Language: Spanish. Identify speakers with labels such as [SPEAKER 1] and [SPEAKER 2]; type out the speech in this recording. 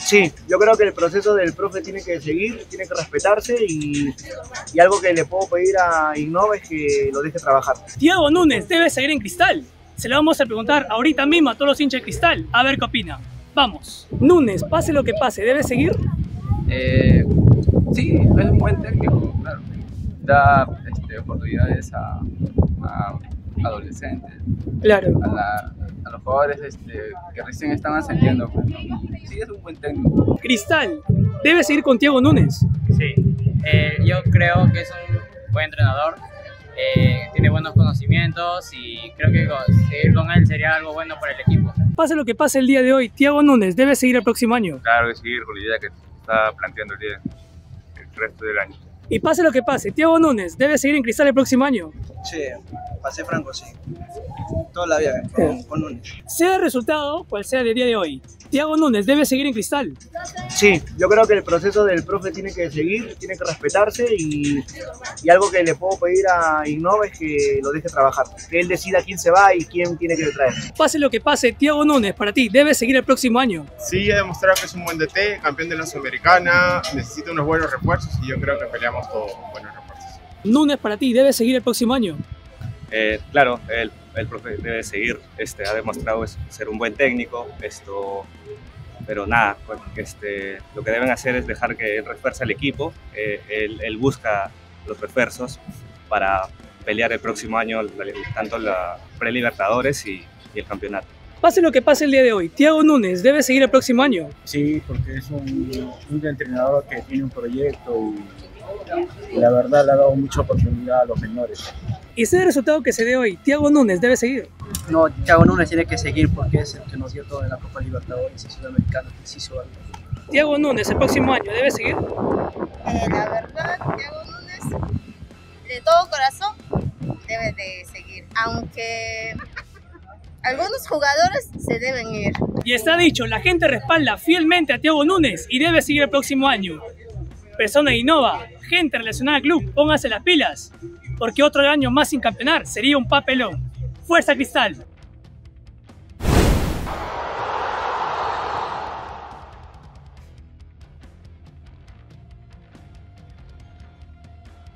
[SPEAKER 1] Sí, yo creo que el proceso del profe tiene que seguir, tiene que respetarse y algo que le puedo pedir a Innova es que lo deje trabajar.
[SPEAKER 2] Thiago Núñez debe seguir en Cristal. Se lo vamos a preguntar ahorita mismo a todos los hinchas de Cristal, a ver qué opina. Vamos. Núñez, pase lo que pase, ¿debe seguir?
[SPEAKER 3] Sí, es un buen técnico, claro. Da oportunidades a adolescentes,
[SPEAKER 2] Claro.
[SPEAKER 3] a los jugadores que recién están ascendiendo. Pues, ¿no? Sí, es un buen técnico.
[SPEAKER 2] Cristal, ¿debe seguir con Thiago Núñez?
[SPEAKER 4] Sí, yo creo que es un buen entrenador, tiene buenos conocimientos y creo que seguir con él sería algo bueno para el equipo.
[SPEAKER 2] Pase lo que pase el día de hoy, Thiago Núñez debe seguir el próximo año.
[SPEAKER 5] Claro que seguir con la idea que está planteando el resto del año.
[SPEAKER 2] Y pase lo que pase, Thiago Núñez debe seguir en Cristal el próximo año.
[SPEAKER 1] Sí, pasé franco, sí. Toda la vida con Núñez.
[SPEAKER 2] Sea el resultado cual sea del día de hoy, Thiago Núñez debe seguir en Cristal.
[SPEAKER 1] Sí, yo creo que el proceso del profe tiene que seguir, tiene que respetarse y algo que le puedo pedir a Innova es que lo deje trabajar. Que él decida quién se va y quién tiene que traer.
[SPEAKER 2] Pase lo que pase, Thiago Núñez para ti debe seguir el próximo año.
[SPEAKER 6] Sí, ha demostrado que es un buen DT, campeón de la Sudamericana, necesita unos buenos refuerzos y yo creo que peleamos todos con buenos refuerzos.
[SPEAKER 2] Núñez para ti debe seguir el próximo año.
[SPEAKER 5] Claro, el profe debe seguir, ha demostrado ser un buen técnico, pero nada, lo que deben hacer es dejar que él refuerce al equipo, él busca los refuerzos para pelear el próximo año tanto la pre-Libertadores y el campeonato.
[SPEAKER 2] Pase lo que pase el día de hoy, Thiago Núñez debe seguir el próximo año.
[SPEAKER 7] Sí, porque es un entrenador que tiene un proyecto y la verdad le ha dado mucha oportunidad a los menores.
[SPEAKER 2] Y sea el resultado que se dé hoy, Thiago Núñez debe seguir.
[SPEAKER 8] No, Thiago Núñez tiene que seguir porque es el que nos dio todo en la Copa Libertadores y Sudamericana, que se hizo algo.
[SPEAKER 2] Thiago Núñez el próximo año debe seguir.
[SPEAKER 9] La verdad, Thiago Núñez, de todo corazón, debe de seguir, aunque algunos jugadores se deben ir.
[SPEAKER 2] Y está dicho, la gente respalda fielmente a Thiago Núñez y debe seguir el próximo año. Persona de Innova, gente relacionada al club, pónganse las pilas, porque otro año más sin campeonar sería un papelón. ¡Fuerza Cristal!